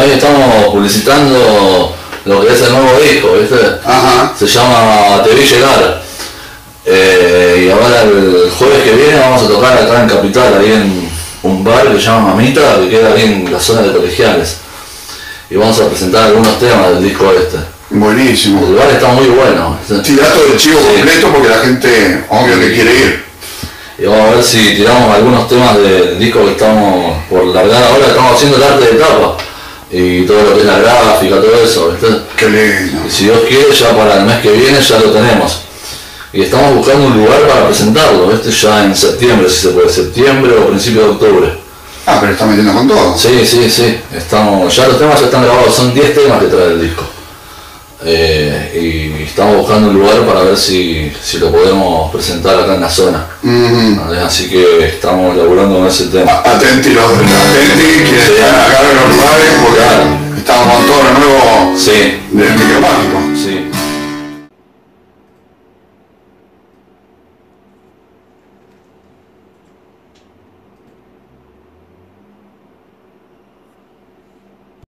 ahí estamos publicitando lo que es el nuevo disco, ¿viste? Ajá. Se llama Te vi llegar. Y ahora el jueves que viene vamos a tocar acá en Capital, ahí en un bar que se llama Mamita, que queda ahí en la zona de Colegiales. Y vamos a presentar algunos temas del disco este. Buenísimo. El bar está muy bueno. Tirá todo el chivo completo porque la gente, obvio, que quiere ir. Y vamos a ver si tiramos algunos temas del disco que estamos por largar ahora. Estamos haciendo el arte de tapa y todo lo que es la gráfica, todo eso, ¿viste? Qué lindo. Y si Dios quiere, ya para el mes que viene ya lo tenemos. Y estamos buscando un lugar para presentarlo, ¿viste? Ya en septiembre, si se puede, septiembre o principios de octubre. Ah, pero está metiendo con todo. Sí. Ya los temas ya están grabados, son 10 temas que trae el disco. Y estamos buscando un lugar para ver si lo podemos presentar acá en la zona. Así que estamos laburando con ese tema. Atenti que están acá en los lugares porque estamos con todo lo nuevo del micromágico. Sí.